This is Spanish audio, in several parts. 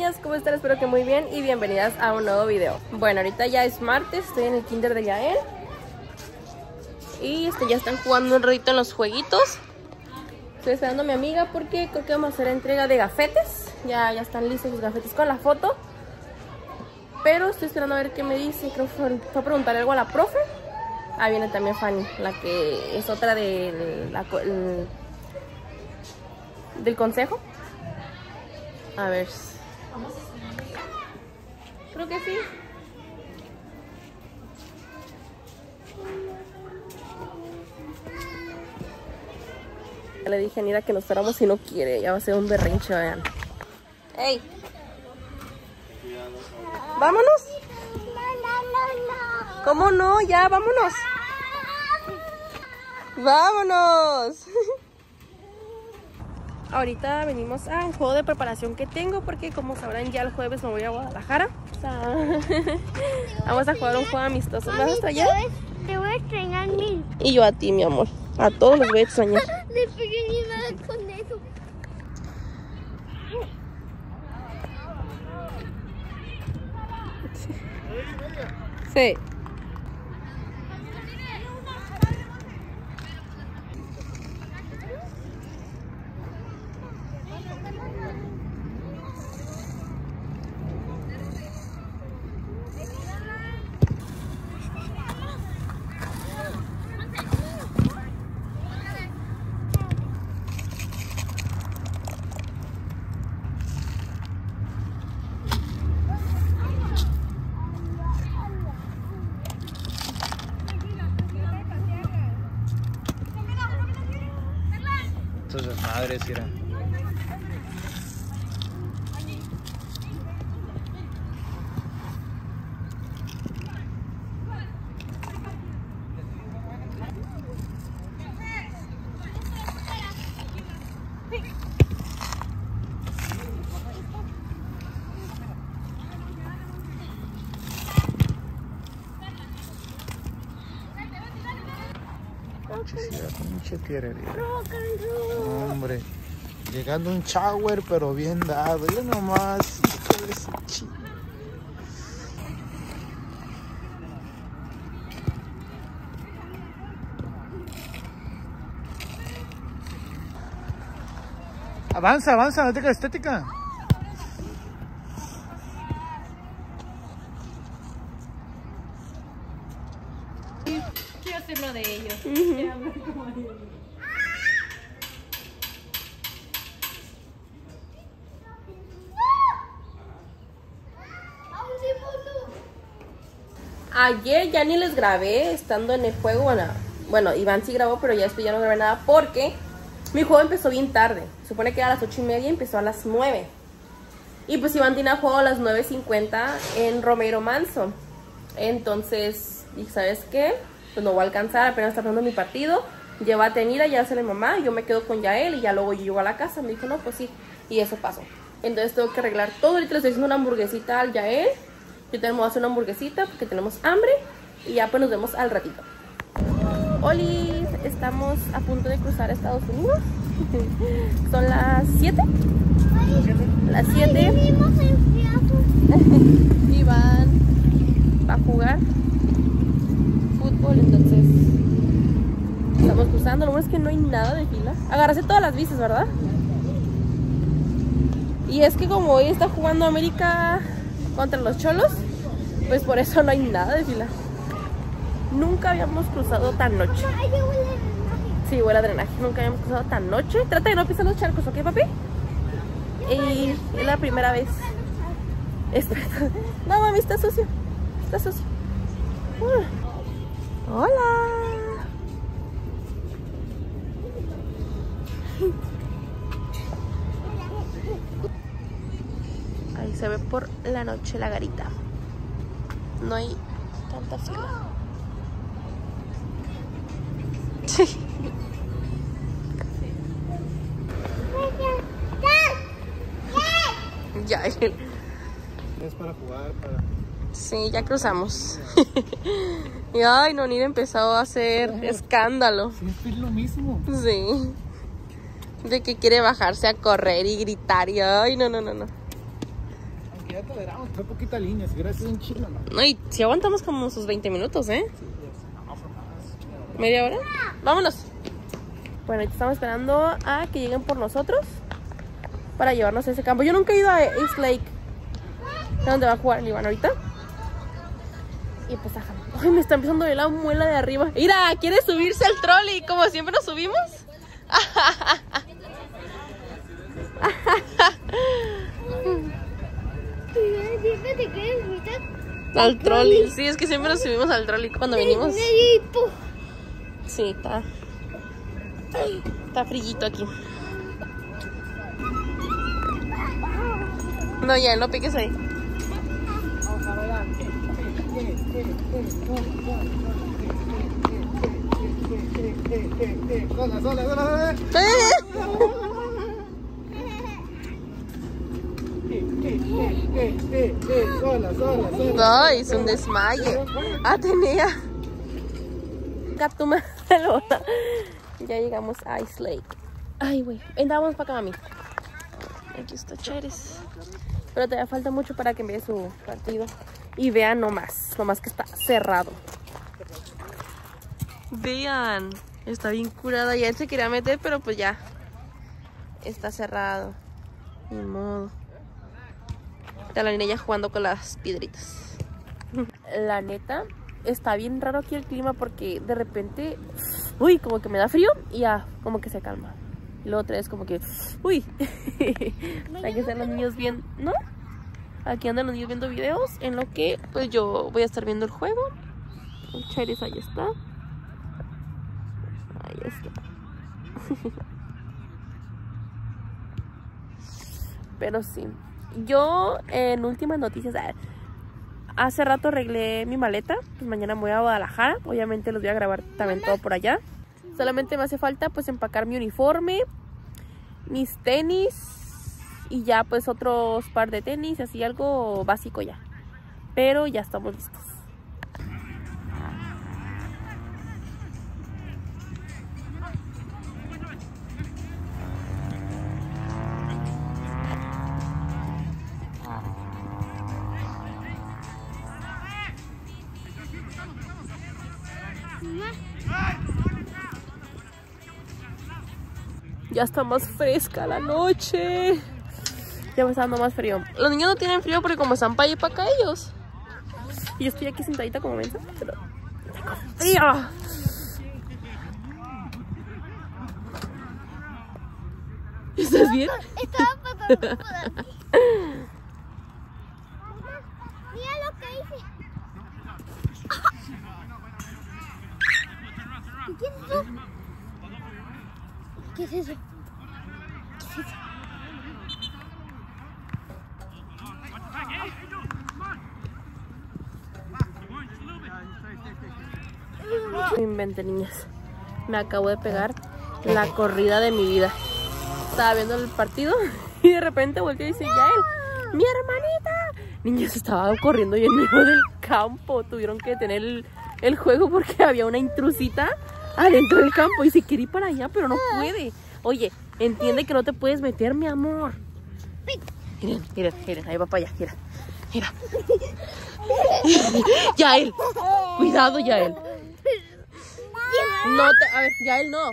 niñas, ¿cómo están? Espero que muy bien y bienvenidas a un nuevo video. Bueno, ahorita ya es martes, estoy en el kinder de Yael. Y ya están jugando un ratito en los jueguitos. Estoy esperando a mi amiga porque creo que vamos a hacer entrega de gafetes. Ya están listos los gafetes con la foto. Pero estoy esperando a ver qué me dice. Creo que fue a preguntar algo a la profe. Ah, viene también Fanny, la que es otra del consejo. A ver. Creo que sí. Ya le dije a Nira que nos fuéramos si no quiere. Ya va a ser un berrinche, vean. ¡Ey! ¿Vámonos? No. ¿Cómo no? Ya, vámonos. ¡Vámonos! Ahorita venimos a un juego de preparación que tengo porque como sabrán ya el jueves me voy a Guadalajara. O sea, vamos a jugar un juego amistoso. ¿Me vas a extrañar? Te voy a extrañar a mí. Y yo a ti, mi amor. A todos los voy a extrañar. Le pegué ni nada con eso. Sí. Entonces, madre, si era. Mucha tierrería. Hombre, llegando un shower, pero bien dado. Yo nomás. Avanza, avanza, estética, estética. Quiero ser uno de ellos. Ayer ya ni les grabé estando en el juego. Bueno, Iván sí grabó, pero ya después ya no grabé nada porque mi juego empezó bien tarde. Se supone que era a las 8:30 y empezó a las 9. Y pues Iván tiene juego a las 9:50 en Romero Manso. Entonces, ¿y sabes qué? Pues no voy a alcanzar, apenas está pasando mi partido. Llévate a Nira, ya se la mamá, yo me quedo con Yael y ya luego yo llego a la casa. Me dijo, no, pues sí, y eso pasó. Entonces tengo que arreglar todo. Ahorita le estoy haciendo una hamburguesita al Yael. Yo también voy a hacer una hamburguesita porque tenemos hambre. Y ya pues nos vemos al ratito. Oli, estamos a punto de cruzar a Estados Unidos. Son las 7. Las 7. Iván va a jugar fútbol, entonces estamos cruzando. Lo bueno es que no hay nada de fila. Agarraste todas las bicis, ¿verdad? Y es que como hoy está jugando América contra los Cholos, pues por eso no hay nada de fila. Nunca habíamos cruzado tan noche. Sí, huele a drenaje. Nunca habíamos cruzado tan noche. Trata de no pisar los charcos, ¿ok, papi? Y es la primera vez. No, mami, está sucio. Está sucio. Hola. Ahí se ve por la noche la garita. No hay tanta fila. Sí. Ya. Es para jugar, para... Sí, ya cruzamos. Y ay, no, Nira empezó a hacer escándalo. Siempre es lo mismo. Sí. De que quiere bajarse a correr y gritar y ay, no. ya te veramos, fue poquita línea, si hubieras sido un chilo, ¿no? No, y si aguantamos como sus 20 minutos, ¿eh? ¿Media hora? Vámonos. Bueno, estamos esperando a que lleguen por nosotros para llevarnos a ese campo. Yo nunca he ido a East Lake, donde va a jugar el Iván ahorita. Y pues ajá. Ay, me está empezando a ver la muela de arriba. Mira, ¿quiere subirse al trolley como siempre nos subimos? ¿Siempre te quieres subir Al trolley. Sí, es que siempre nos subimos al trolley cuando venimos. Sí, está frillito aquí. No, ya, no piques ahí. Sola. Sola. Ay, es un desmaye. Atenea. Gato malo. Ya llegamos a East Lake. Ay, güey. Venga, vamos para acá, mami. Aquí está Chaires. Pero todavía falta mucho para que vea su partido. Y vean nomás que está cerrado. Vean, está bien curada. Ya él se quería meter, pero pues ya está cerrado. Ni modo. Está la niña jugando con las piedritas. La neta, está bien raro aquí el clima porque de repente, uy, como que me da frío y ya, como que se calma. Y luego otra vez como que, uy, hay que estar los niños bien, ¿no? Aquí andan los niños viendo videos en lo que pues yo voy a estar viendo el juego. El Chaires ahí está. Ahí está. Pero sí, yo en últimas noticias, hace rato arreglé mi maleta. Pues mañana me voy a Guadalajara. Obviamente los voy a grabar también todo por allá. Solamente me hace falta pues empacar mi uniforme, mis tenis y ya pues otros par de tenis, así algo básico ya. Pero ya estamos listos. Ya está más fresca la noche. Ya me está dando más frío. Los niños no tienen frío porque como están para allá y para acá ellos. Y yo estoy aquí sentadita como mensa, pero tengo frío. ¿Estás bien? Estaba pasando por aquí. Mira lo que hice. ¿Y qué es eso? ¿Qué es eso? ¿Qué es eso? No inventen, niñas. Me acabo de pegar la corrida de mi vida. Estaba viendo el partido y de repente volteé y dice, Yael, mi hermanita. Niñas, estaba corriendo y en medio del campo. Tuvieron que detener el juego porque había una intrusita adentro del campo y se quiere ir para allá, pero no puede. Oye, entiende que no te puedes meter, mi amor. Miren, ahí va para allá, mira. Yael, cuidado, Yael. No te, a ver, Yael, no.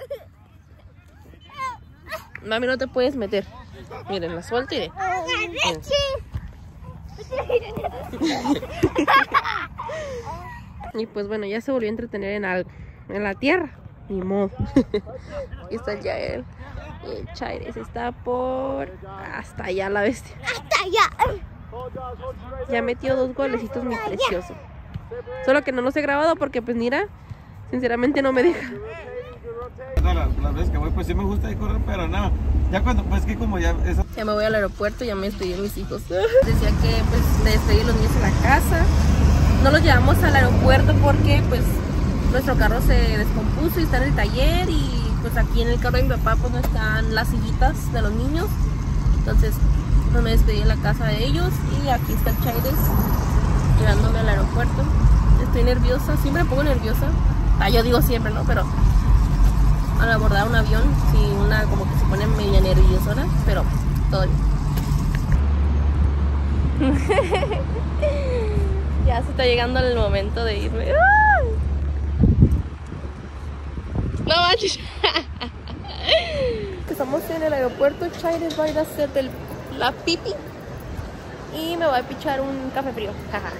Mami, no te puedes meter. Miren, la suelta y y pues bueno, ya se volvió a entretener en algo. En la tierra, ni modo. Aquí está el Yael. El Chaires está por hasta allá, la bestia. Hasta allá. Ya metió 2 golecitos, mi precioso. Solo que no los he grabado porque pues mira, sinceramente no me deja. Las veces que voy pues sí me gusta ir correr, pero no. Ya cuando pues que como ya eso. Ya me voy al aeropuerto, ya me despedí de mis hijos. Decía que pues de despedir los niños en la casa. No los llevamos al aeropuerto porque pues nuestro carro se descompuso y está en el taller y pues aquí en el carro de mi papá pues no están las sillitas de los niños. Entonces no me despedí en la casa de ellos y aquí está el Chaires llevándome al aeropuerto. Estoy nerviosa, siempre me pongo nerviosa. Yo digo siempre, ¿no? Pero al abordar un avión, sí, una como que se pone media nerviosona, pero todo bien. Ya se está llegando el momento de irme. No manches. Estamos en el aeropuerto. Chaires va a ir a hacer la pipi y me voy a pichar un café frío.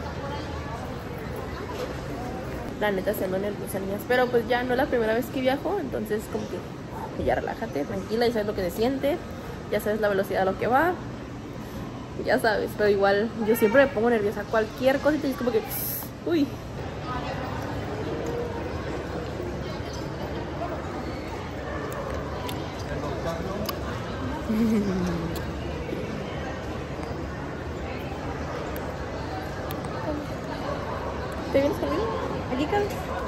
La neta se ando nerviosa, niñas, pero pues ya no es la primera vez que viajo, entonces como que ya relájate, tranquila, ya sabes lo que se siente, ya sabes la velocidad a lo que va, ya sabes, pero igual yo siempre me pongo nerviosa, cualquier cosita y es como que uy. ¿Te vienes conmigo? ¿Aquí cabe?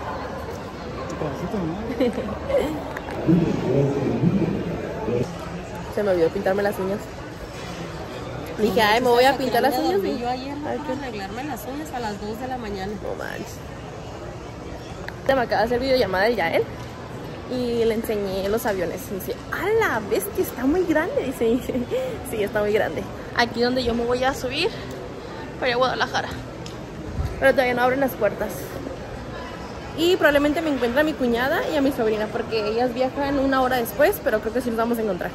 Se me olvidó pintarme las uñas. Dije, ay, me voy a pintar las uñas. Yo ayer me fui a arreglarme las uñas a las 2 de la mañana. No manches. Me acaba de hacer videollamada de Yael y le enseñé los aviones. Y dice, ¡a la bestia! Está muy grande. Dice, sí, está muy grande. Aquí donde yo me voy a subir para ir a Guadalajara. Pero todavía no abren las puertas. Y probablemente me encuentre a mi cuñada y a mi sobrina, porque ellas viajan 1 hora después, pero creo que sí nos vamos a encontrar.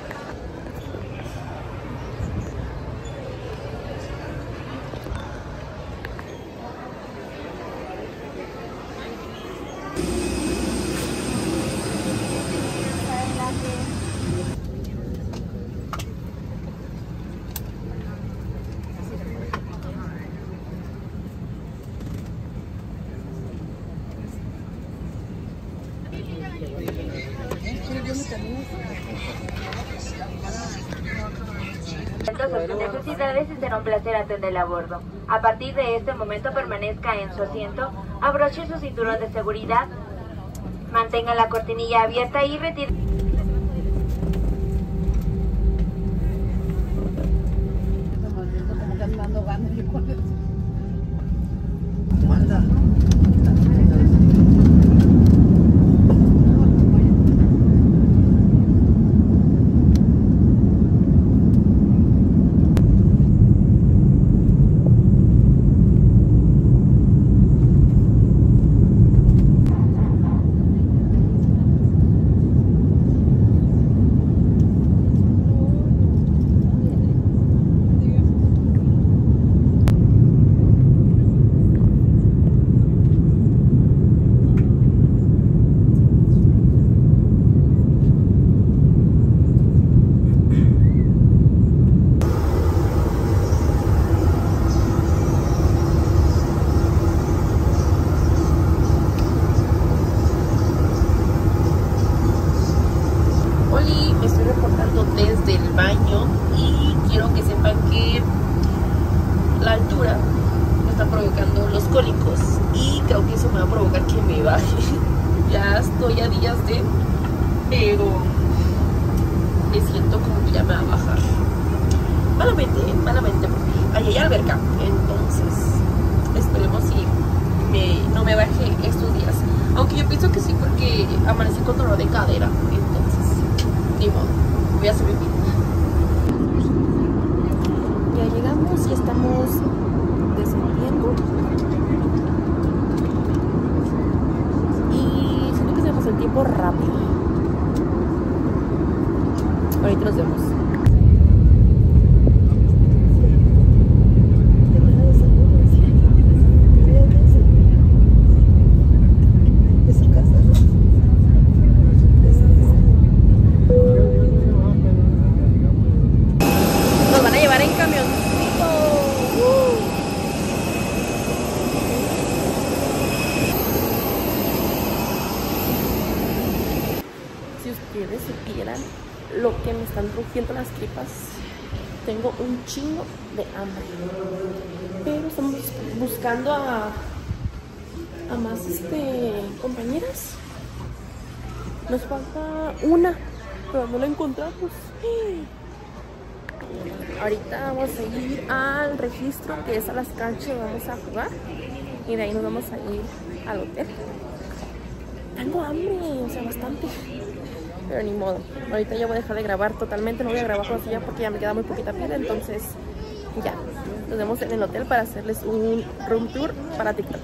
Sus necesidades y será un placer atenderla a bordo. A partir de este momento permanezca en su asiento, abroche su cinturón de seguridad, mantenga la cortinilla abierta y retire. Desde el baño y quiero que sepan que la altura me está provocando los cólicos y creo que eso me va a provocar que me baje. Ya estoy a días de, pero me siento como que ya me va a bajar malamente porque ahí hay alberca, entonces esperemos si no me baje estos días, aunque yo pienso que sí porque amanecí con dolor de cadera, entonces ni modo. Voy a subir. Ya llegamos y estamos descendiendo. Y siento que se pasó el tiempo rápido. Ahorita nos vemos. Si ustedes supieran lo que me están rugiendo las tripas, tengo un chingo de hambre, pero estamos buscando a más compañeras. Nos falta una, pero no la encontramos. Ahorita vamos a ir al registro, que es a las canchas donde vamos a jugar, y de ahí nos vamos a ir al hotel. Tengo hambre, o sea, bastante. Pero ni modo, ahorita ya voy a dejar de grabar totalmente, no voy a grabar con ya porque ya me queda muy poquita piel, entonces ya. nos vemos en el hotel para hacerles un room tour para TikTok.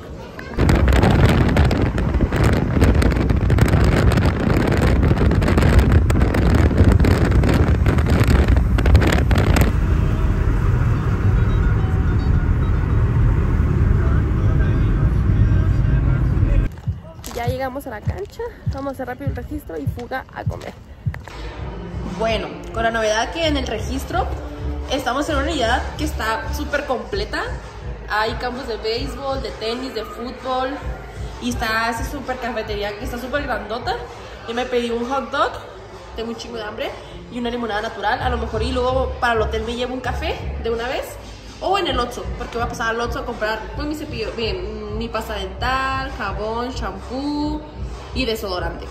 Ya llegamos a la cancha, vamos a hacer rápido el registro y fuga a comer. Bueno, con la novedad que en el registro estamos en una unidad que está súper completa. Hay campos de béisbol, de tenis, de fútbol y está esa súper cafetería que está súper grandota. Yo me pedí un hot dog, tengo un chingo de hambre, y una limonada natural. A lo mejor y luego para el hotel me llevo un café de una vez. O en el Oxxo, porque voy a pasar al Oxxo a comprar pues, mi cepillo, mi pasta dental, jabón, shampoo y desodorante.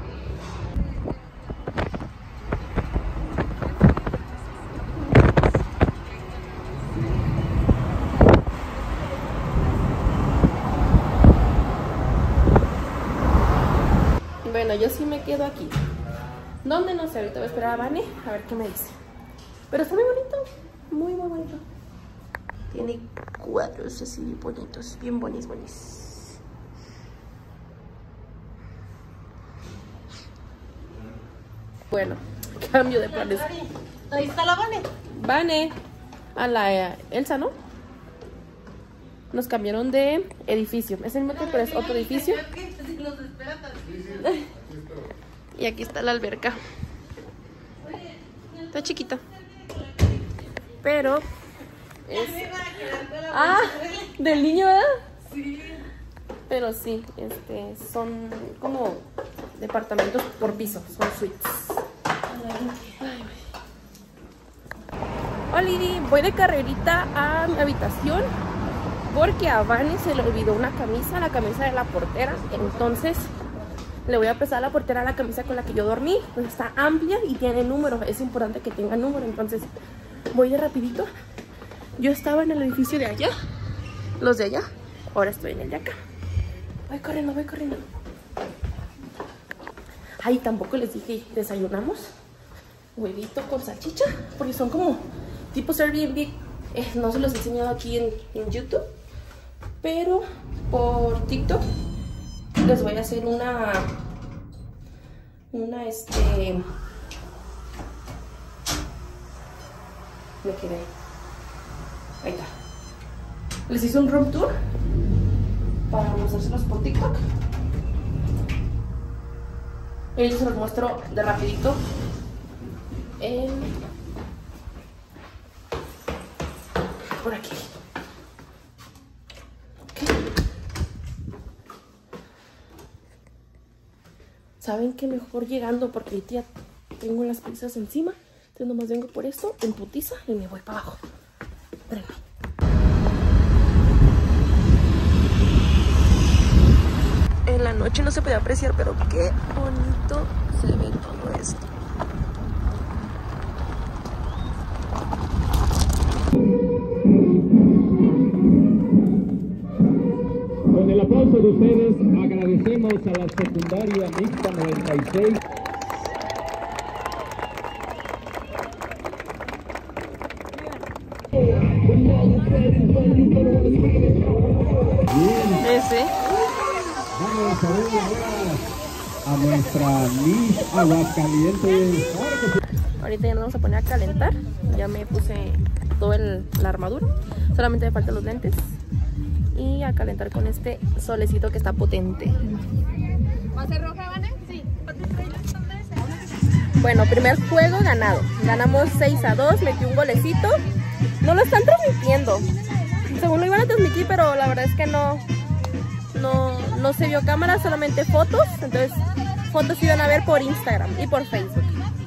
Bueno, yo sí me quedo aquí. ¿Dónde? No sé, ahorita voy a esperar a Vane a ver qué me dice. Pero está muy bonito, muy bonito. Tiene cuadros así bonitos, bien bonitos. Bueno, cambio de planes. Ahí está la Vane. Vane, a la Elsa, ¿no? Nos cambiaron de edificio. Es el mismo, pero es otro edificio. Y aquí está la alberca. Está chiquita. Pero es... Ah, del niño, ¿verdad? Sí. Pero sí, son como departamentos por piso, son suites. Oli, voy de carrerita a mi habitación porque a Vane se le olvidó una camisa, la camisa de la portera. Entonces le voy a prestar a la portera la camisa con la que yo dormí. Pues está amplia y tiene número, es importante que tenga número. Entonces voy de rapidito. Yo estaba en el edificio de allá, los de allá, ahora estoy en el de acá. Voy corriendo, voy corriendo. Ay, tampoco les dije, desayunamos huevito con salchicha, porque son como tipo Airbnb. No se los he enseñado aquí en YouTube, pero por TikTok les voy a hacer una me quedé. Ahí está. Les hice un room tour para mostrárselos por TikTok. Y yo se los muestro de rapidito por aquí. Okay. Saben que mejor llegando porque ahorita ya tengo las pizzas encima. Entonces nomás vengo por esto en putiza y me voy para abajo. Espérenme. En la noche no se puede apreciar, pero qué bonito se ve todo esto. Con el aplauso de ustedes agradecemos a la secundaria mixta 96. Ese. Vamos a ver ahora a nuestra Miss Aguascalientes. Ahorita ya nos vamos a poner a calentar. Ya me puse toda la armadura. Solamente me faltan los lentes. Y a calentar con este solecito que está potente. ¿Va a ser roja, Vane? Sí. Bueno, primer juego ganado. Ganamos 6-2, metí un golecito. No lo están transmitiendo. Según lo iban a transmitir, pero la verdad es que no se vio cámara, solamente fotos. Entonces, fotos iban a ver por Instagram y por Facebook.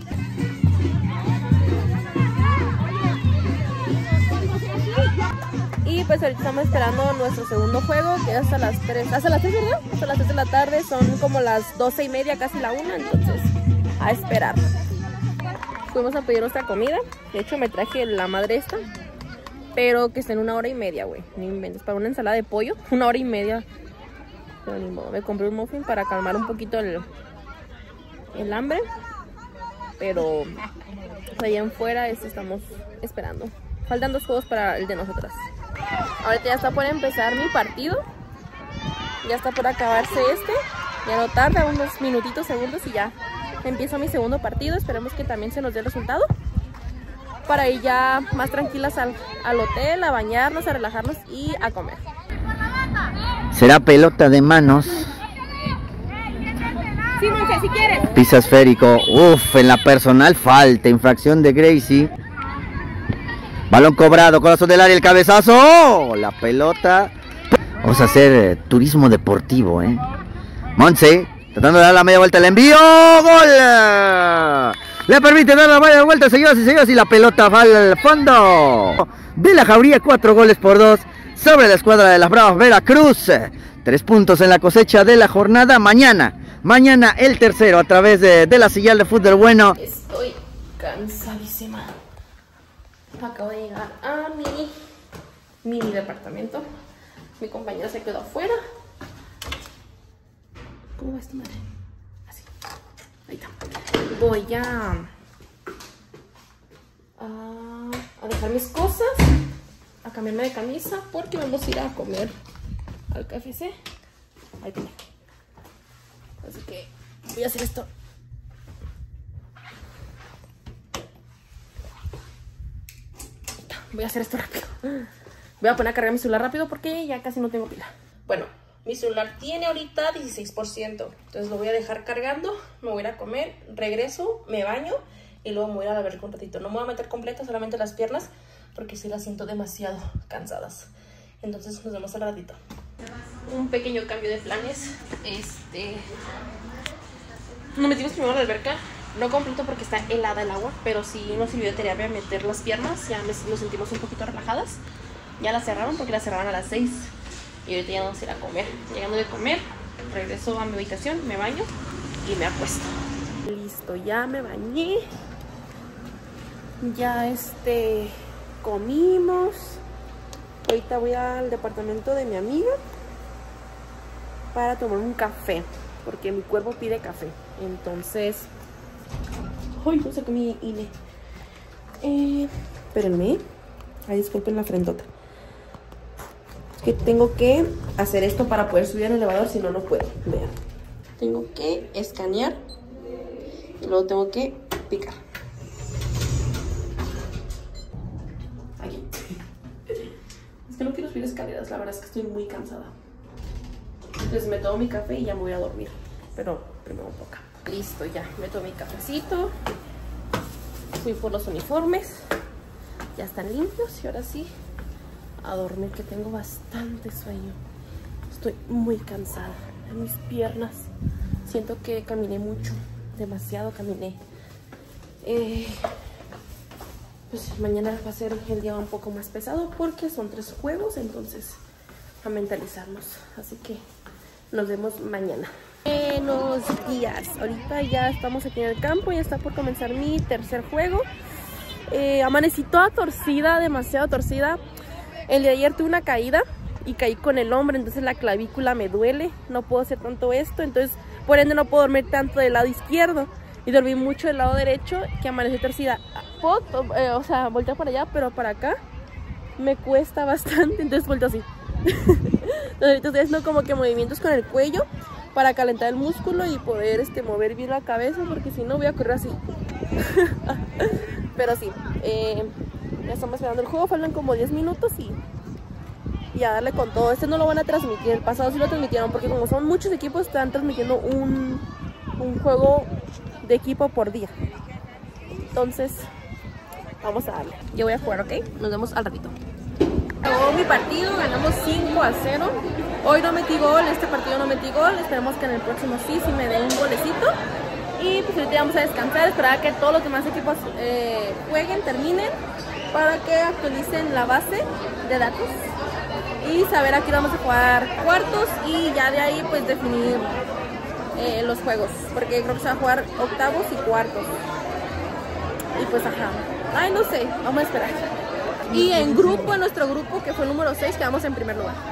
Y pues ahorita estamos esperando nuestro segundo juego, que es hasta las 3. ¿Hasta las 3, verdad? Hasta las 3 de la tarde, son como las 12:30, casi la 1. Entonces, a esperar. Fuimos a pedir nuestra comida. De hecho, me traje la madre esta. Pero que está en 1h30, güey. No inventes. Para una ensalada de pollo, 1h30. Pero ni modo. Me compré un muffin para calmar un poquito el hambre. Pero allá en fuera estamos esperando. Faltan 2 juegos para el de nosotras. Ahorita ya está por empezar mi partido. Ya está por acabarse este. Ya no tarda, unos minutitos, segundos y ya empiezo mi segundo partido. Esperemos que también se nos dé el resultado para ir ya más tranquilas al hotel, a bañarnos, a relajarnos y a comer. Será pelota de manos. Sí, Monse, si quieres. Piso esférico. Uf, en la personal falta. Infracción de Gracie. Balón cobrado. Corazón del área. El cabezazo. La pelota. Vamos a hacer turismo deportivo, Monse. Tratando de dar la media vuelta. El envío. ¡Gol! Le permite dar la media vuelta, señoras y señores. Y la pelota va al fondo. De la Jauría, 4-2 sobre la escuadra de las Bravas Veracruz. 3 puntos en la cosecha de la jornada. Mañana el tercero a través de la señal de Fútbol Bueno. Estoy cansadísima. Acabo de llegar a mi mini departamento. Mi compañera se quedó afuera. ¿Cómo va esta madre? Así. Ahí está. Voy a dejar mis cosas, a cambiarme de camisa porque vamos a ir a comer al KFC. Ahí tengo. Así que voy a hacer esto. Voy a hacer esto rápido. Voy a poner a cargar mi celular rápido porque ya casi no tengo pila. Bueno, mi celular tiene ahorita 16%. Entonces lo voy a dejar cargando. Me voy a ir a comer, regreso, me baño y luego me voy a ir a la alberca un ratito. No me voy a meter completa, solamente las piernas, porque sí las siento demasiado cansadas. Entonces nos vemos al ratito. Un pequeño cambio de planes. Nos metimos primero a la alberca. No completo porque está helada el agua, pero sí nos sirvió de terapia meter las piernas. Ya nos sentimos un poquito relajadas. Ya la cerraron porque la cerraron a las 6. Y ahorita ya vamos a ir a comer. Llegando de comer, regreso a mi habitación, me baño y me acuesto. Listo, ya me bañé. Ya comimos. Ahorita voy al departamento de mi amiga para tomar un café, porque mi cuerpo pide café. Entonces, ay, no saqué mi INE. Espérenme. Ay, disculpen la frentota. Es que tengo que hacer esto para poder subir al elevador, si no, no puedo. Vean. Tengo que escanear y luego tengo que picar. Aquí. Es que no quiero subir escaleras, la verdad es que estoy muy cansada. Entonces me tomo mi café y ya me voy a dormir. Pero primero un poco. Listo, ya me tomé mi cafecito. Fui por los uniformes. Ya están limpios y ahora sí a dormir, que tengo bastante sueño. Estoy muy cansada en mis piernas. Siento que caminé mucho, demasiado caminé. Pues mañana va a ser el día un poco más pesado porque son 3 juegos, entonces a mentalizarnos. Así que nos vemos mañana. Buenos días. Ahorita ya estamos aquí en el campo, ya está por comenzar mi tercer juego. Amanecí toda torcida, demasiado torcida. El de ayer tuve una caída y caí con el hombro, entonces la clavícula me duele. No puedo hacer tanto esto, entonces por ende no puedo dormir tanto del lado izquierdo. Y dormí mucho del lado derecho, que amanecí torcida. Puedo, voltear para allá, pero para acá me cuesta bastante, entonces vuelto así. Entonces ahorita estoy haciendo como que movimientos con el cuello para calentar el músculo y poder mover bien la cabeza, porque si no voy a correr así. Pero sí, ya estamos esperando el juego, faltan como 10 minutos y a darle con todo. Este no lo van a transmitir, el pasado sí lo transmitieron, porque como son muchos equipos, están transmitiendo un juego de equipo por día. Entonces, vamos a darle. Yo voy a jugar, ¿ok? Nos vemos al ratito. Acabó mi partido, ganamos 5-0. Hoy no metí gol, este partido no metí gol. Esperemos que en el próximo sí me dé un golecito. Y pues ahorita vamos a descansar, esperar a que todos los demás equipos jueguen, terminen, para que actualicen la base de datos y saber a qué vamos a jugar cuartos y ya de ahí pues definir los juegos, porque creo que se va a jugar octavos y cuartos. Y pues ajá, ay no sé, vamos a esperar. Y en grupo, en nuestro grupo, que fue el número 6, quedamos en primer lugar.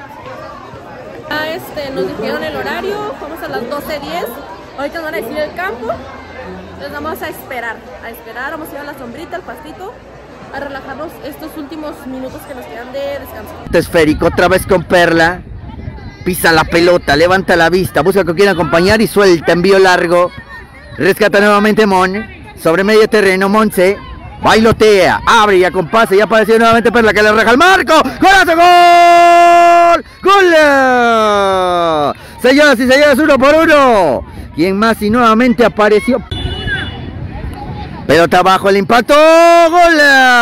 Nos dijeron el horario, vamos a las 12:10. Ahorita nos van a decir el campo. Entonces vamos a esperar, vamos a ir a la sombrita, al pastito, a relajarnos estos últimos minutos que nos quedan de descanso. Esférico, otra vez con Perla. Pisa la pelota, levanta la vista, busca con quien acompañar y suelta, envío largo. Rescata nuevamente Mon, sobre medio terreno, Monse. Bailotea, abre y acompasa y apareció nuevamente Perla que le reja al marco. ¡Golazo! ¡Gol! ¡Gol! Señoras y señores, 1-1. ¿Quién más? Y nuevamente apareció. Pelota abajo, el impacto. ¡Gol!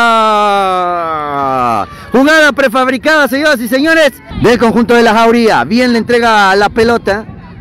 Jugada prefabricada, señoras y señores, del conjunto de la Jauría. Bien le entrega la pelota.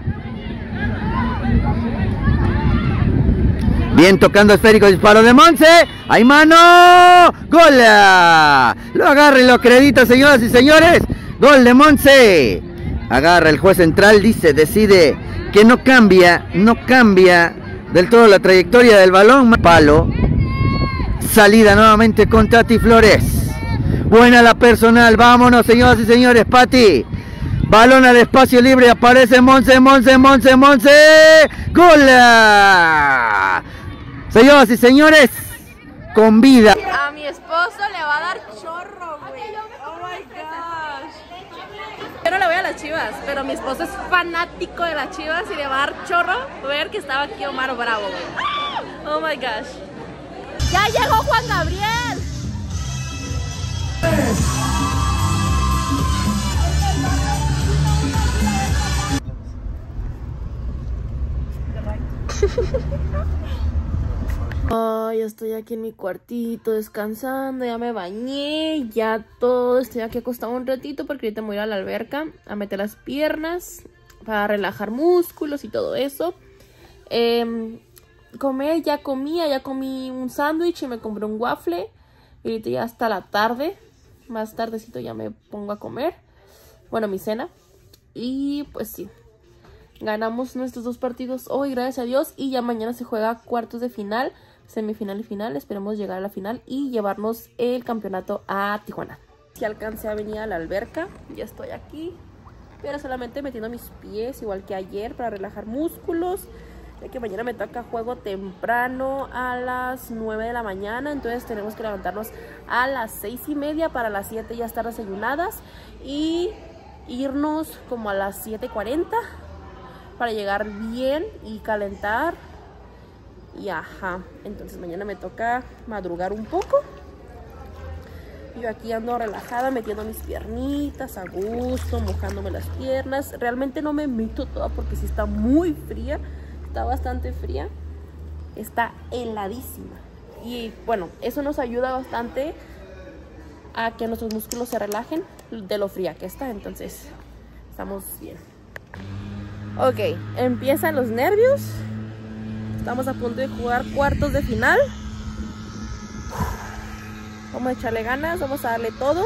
Bien tocando esférico, disparo de Monse. ¡Hay mano! ¡Gol! Lo agarra y lo acredita, señoras y señores. Gol de Monse. Agarra el juez central, decide que no cambia del todo la trayectoria del balón. Palo. Salida nuevamente con Tati Flores. Buena la personal. Vámonos, señoras y señores. Pati. Balón al espacio libre. Aparece Monse. ¡Gol! Señoras y señores, con vida. A mi esposo le va a dar chorro, güey. Oh my gosh. Yo no le voy a las Chivas, pero mi esposo es fanático de las Chivas y le va a dar chorro ver que estaba aquí Omar Bravo, güey. Oh my gosh. ¡Ya llegó Juan Gabriel! Ya estoy aquí en mi cuartito descansando, ya me bañé, ya todo, estoy aquí acostado un ratito porque ahorita me voy a la alberca a meter las piernas para relajar músculos y todo eso. Comer, ya comí un sándwich y me compré un waffle y ahorita ya hasta la tarde, más tardecito ya me pongo a comer, bueno, mi cena. Y pues sí, ganamos nuestros 2 partidos hoy, gracias a Dios, y ya mañana se juega cuartos de final, semifinal y final. Esperemos llegar a la final y llevarnos el campeonato a Tijuana. Si alcancé a venir a la alberca, ya estoy aquí, pero solamente metiendo mis pies igual que ayer para relajar músculos, ya que mañana me toca juego temprano a las 9 de la mañana, entonces tenemos que levantarnos a las 6:30 para las 7 ya estar desayunadas y irnos como a las 7:40 para llegar bien y calentar. Y ajá, entonces mañana me toca madrugar un poco. Yo aquí ando relajada, metiendo mis piernitas a gusto, mojándome las piernas. Realmente no me meto toda porque sí está muy fría, está bastante fría, está heladísima. Y bueno, eso nos ayuda bastante a que nuestros músculos se relajen de lo fría que está, entonces estamos bien. Ok, empiezan los nervios. Estamos a punto de jugar cuartos de final. Vamos a echarle ganas, vamos a darle todo.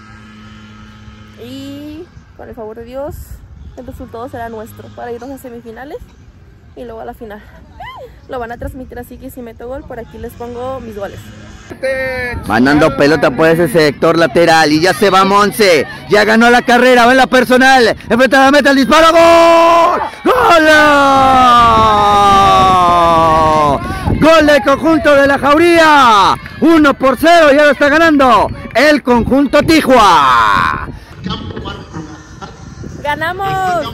Y con el favor de Dios, el resultado será nuestro para irnos a semifinales y luego a la final. Lo van a transmitir, así que si meto gol, por aquí les pongo mis goles. Mandando pelota por ese sector lateral y ya se va Monse. Ya ganó la carrera, va en la personal. Enfrenta a la meta, el disparo. ¡Gol! ¡Gol! Gol del conjunto de la Jauría. 1-0 y ahora está ganando el conjunto Tijua. Ganamos.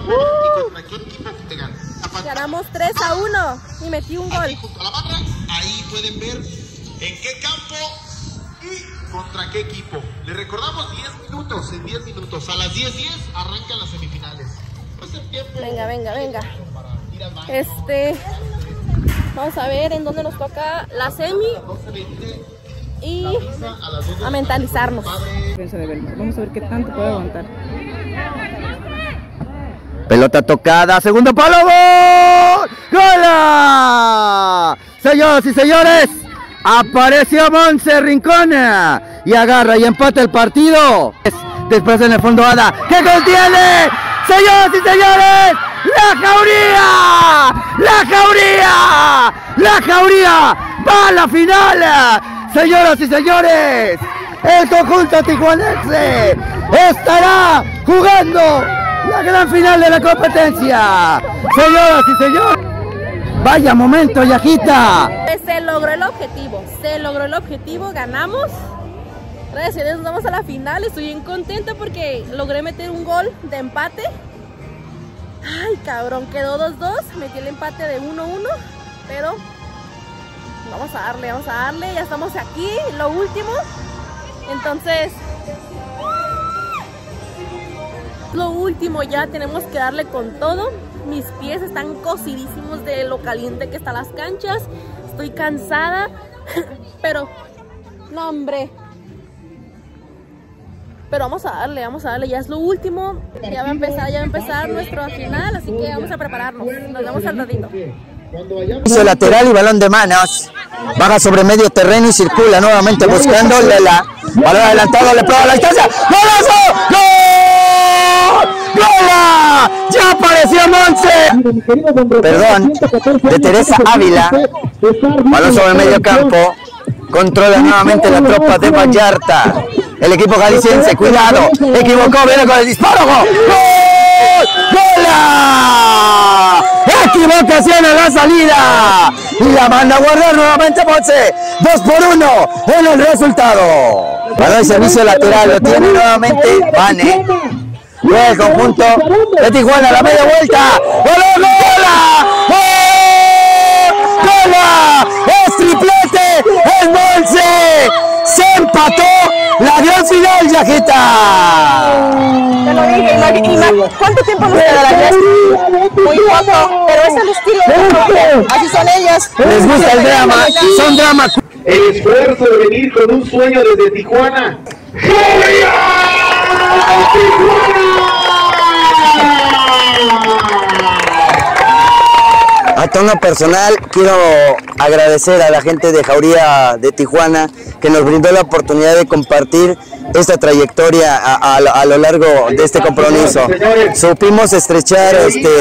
Ganamos 3-1 y metí un gol. Ahí pueden ver en qué campo y contra qué equipo. Les recordamos 10 minutos, en 10 minutos. A las 10:10 arrancan las semifinales. Pues el tiempo... Venga. Vamos a ver en dónde nos toca la semi y a mentalizarnos. Vamos a ver qué tanto puede aguantar. Pelota tocada, segundo palo, ¡gol! ¡Gol! Señoras y señores, apareció Monse Rincón y agarra y empata el partido. Después en el fondo Ada, ¿qué contiene? Señoras y señores, ¡la Jauría! ¡La Jauría! ¡La Jauría! ¡Va a la final! Señoras y señores, el conjunto tijuanense estará jugando la gran final de la competencia. Señoras y señores, vaya momento, Yajita. Se logró el objetivo, ganamos Gracias a Dios nos vamos a la final. Estoy bien contenta porque logré meter un gol de empate. Ay, cabrón, quedó 2-2. Metí el empate de 1-1. Pero vamos a darle. Ya estamos aquí, lo último. Entonces, lo último, ya tenemos que darle con todo. Mis pies están cocidísimos de lo caliente que están las canchas. Estoy cansada. Pero, no, hombre. Pero vamos a darle, ya es lo último. Ya va a empezar nuestro final, así que vamos a prepararnos. Nos vemos al ratito. Inicio lateral y balón de manos. Baja sobre medio terreno y circula nuevamente buscando Lela. Balón adelantado, le prueba la distancia. ¡Golazo! ¡Gol! ¡Gola! ¡Ya apareció Monse! Perdón, de Teresa Ávila. Balón sobre medio campo. Controla nuevamente la tropa de Vallarta. El equipo jalisciense, cuidado. Equivocó, viene con el disparo. ¡Gol! ¡Gola! Equivocación a la salida. Y la manda a guardar nuevamente Monse. 2-1 en el resultado. Para el servicio lateral lo tiene nuevamente Vane. Luego el conjunto de Tijuana a la media vuelta. ¡Gola! ¡Gola! ¡Es triplete! ¡Es Monse! ¡Se empató! ¡La gran final, Yajita! Te lo dije, ¿cuánto tiempo nos queda la clase? Muy poco, pero es el estilo. Así son ellas. Les gusta el drama, son drama. El esfuerzo de venir con un sueño desde Tijuana. ¡Gloria! A tono personal, quiero agradecer a la gente de Jauría de Tijuana que nos brindó la oportunidad de compartir esta trayectoria a lo largo de este compromiso. Supimos estrechar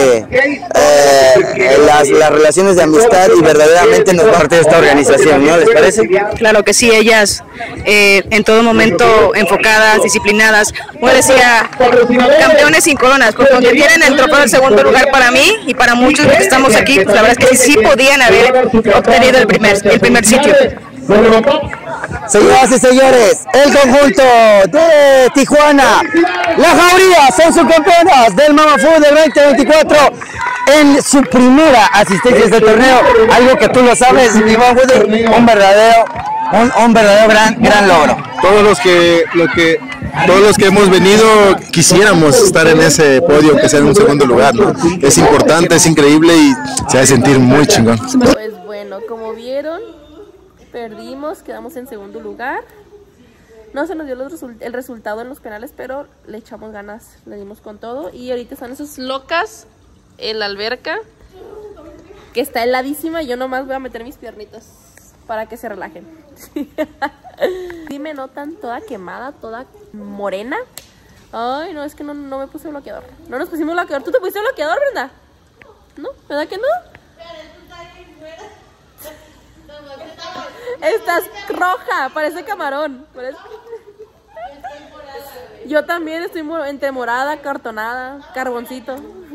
las relaciones de amistad y verdaderamente nos parte de esta organización, ¿no les parece? Claro que sí, ellas en todo momento enfocadas, disciplinadas. Como decía, campeones sin coronas, porque aunque tienen el trofeo del segundo lugar para mí y para muchos que estamos aquí, pues la verdad es que sí podían haber obtenido el primer sitio. Señoras y señores, el conjunto de Tijuana, la Jauría, son subcampeonas del Mama Food del 2024 en su primera asistencia a este torneo, algo que tú lo sabes, Iván Woody, un verdadero gran logro. Todos los que hemos venido quisiéramos estar en ese podio, que sea en un segundo lugar, ¿no? Es importante, es increíble y se va a sentir muy chingón. Pues bueno, como vieron, perdimos, quedamos en segundo lugar. No se nos dio el resultado en los penales, pero le echamos ganas, le dimos con todo. Y ahorita están esas locas en la alberca, que está heladísima, y yo nomás voy a meter mis piernitas para que se relajen. Sí me notan toda quemada, toda morena. Ay, no, es que no me puse bloqueador. No nos pusimos bloqueador. ¿Tú te pusiste bloqueador, Brenda? ¿No? ¿Verdad que no? Estás roja, parece camarón. Yo también estoy entre morada, cartonada, carboncito.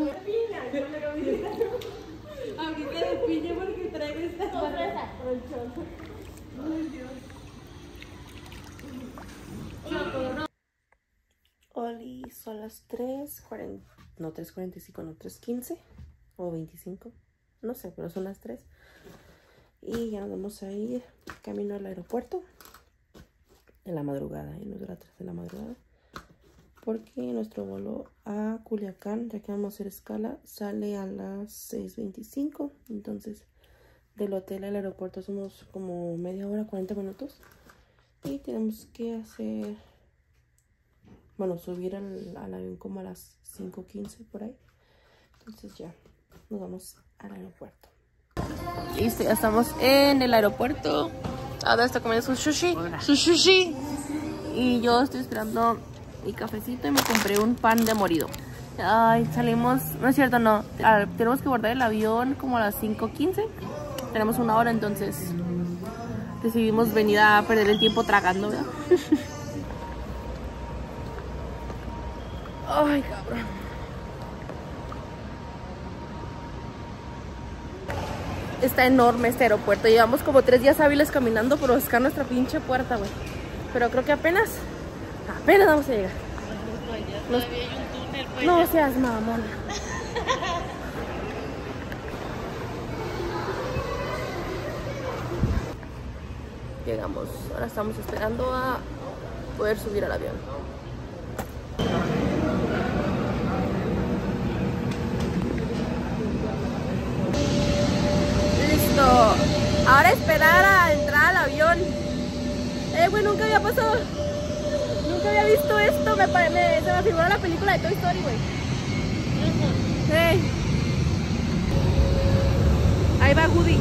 Oli, son las 3:40, no 3:45, no 3:15 o 25, no sé, pero son las 3. Y ya nos vamos a ir camino al aeropuerto en la madrugada, y nos da las 3 de la madrugada, porque nuestro vuelo a Culiacán, ya que vamos a hacer escala, sale a las 6:25. Entonces del hotel al aeropuerto somos como media hora, 40 minutos, y tenemos que hacer, bueno, subir al avión como a las 5:15 por ahí. Entonces ya nos vamos al aeropuerto. Listo, ya estamos en el aeropuerto. Ahora está comiendo su sushi. Y yo estoy esperando mi cafecito y me compré un pan de morido. Ay, salimos, no es cierto, no. Tenemos que abordar el avión como a las 5:15. Tenemos una hora, entonces decidimos venir a perder el tiempo tragando, ¿verdad? Ay, cabrón. Está enorme este aeropuerto. Llevamos como 3 días hábiles caminando por buscar nuestra pinche puerta, güey. Pero creo que apenas vamos a llegar. No seas mamona. Llegamos, ahora estamos esperando a poder subir al avión. Listo, ahora esperar a entrar al avión. Güey, nunca había pasado, nunca había visto esto, se me figuró la película de Toy Story, güey. Ahí va Woody.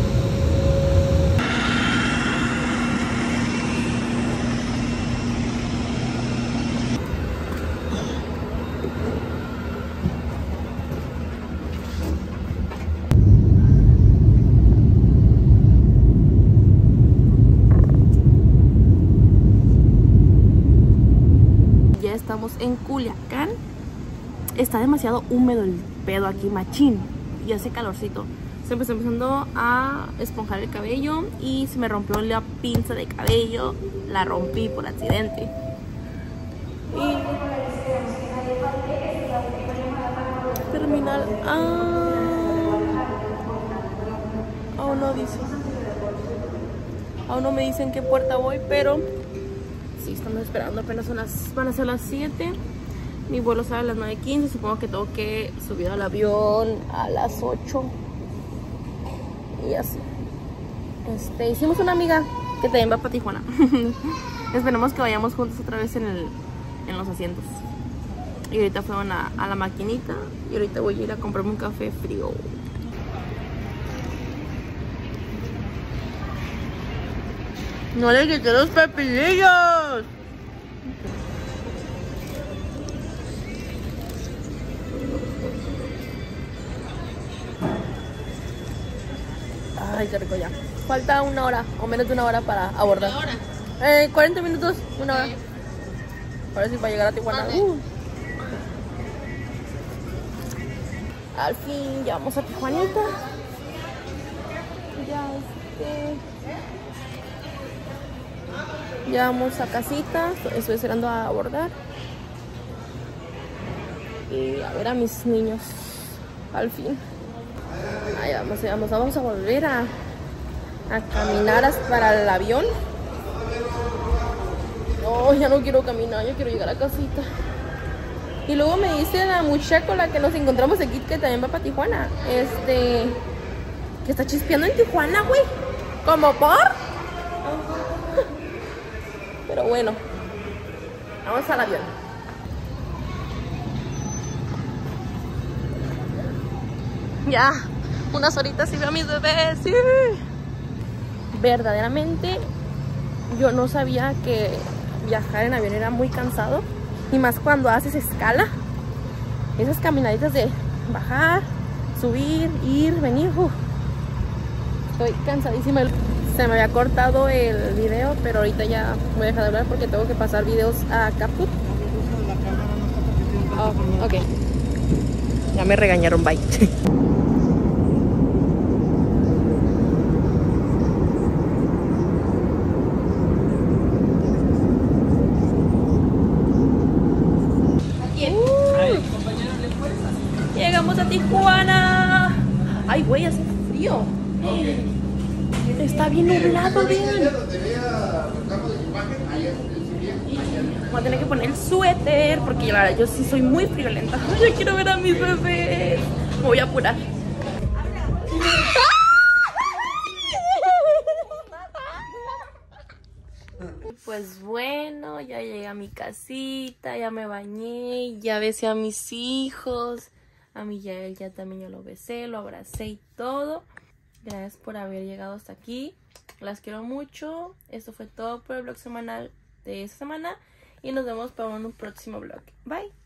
Estamos en Culiacán. Está demasiado húmedo el pedo aquí, machín, y hace calorcito. Se me está empezando a esponjar el cabello y se me rompió la pinza de cabello. La rompí por accidente. Y terminal. Aún no dice. Aún no me dicen qué puerta voy, pero sí, estamos esperando, apenas van a ser las 7. Mi vuelo sale a las 9:15. Supongo que tengo que subir al avión a las 8. Y así. Hicimos una amiga que también va para Tijuana. Esperemos que vayamos juntos otra vez en los asientos. Y ahorita fueron a la maquinita. Y ahorita voy a ir a comprarme un café frío. No le quité los pepinillos. Ay, qué rico ya. Falta una hora o menos de una hora para abordar. ¿Una hora? 40 minutos, una hora. Ahora sí para llegar a Tijuana. Al fin llegamos a Tijuanita. Ya vamos a casita. Estoy esperando a abordar. Y a ver a mis niños. Al fin. Ahí vamos a volver a caminar para el avión. No, ya no quiero caminar, yo quiero llegar a casita. Y luego me dice la muchacha con la que nos encontramos aquí, que también va para Tijuana, que está chispeando en Tijuana, güey. ¿Cómo por? Pero bueno, vamos al avión. Ya, unas horitas y veo a mis bebés. Sí. Verdaderamente, yo no sabía que viajar en avión era muy cansado. Y más cuando haces escala. Esas caminaditas de bajar, subir, ir, venir. Estoy cansadísima. Se me había cortado el video, pero ahorita ya voy a dejar de hablar porque tengo que pasar videos a Capture. Oh, ok. Ya me regañaron, bye. Llegamos a Tijuana. Ay, güey, hace frío. Está bien nublado, bien. Voy a tener que poner el suéter porque la verdad yo sí soy muy friolenta. Yo quiero ver a mis bebés. Me voy a apurar. Pues bueno, ya llegué a mi casita, ya me bañé, ya besé a mis hijos. A mí ya también yo lo besé, lo abracé y todo. Gracias por haber llegado hasta aquí. Las quiero mucho. Esto fue todo por el vlog semanal de esta semana. Y nos vemos para un próximo vlog. Bye.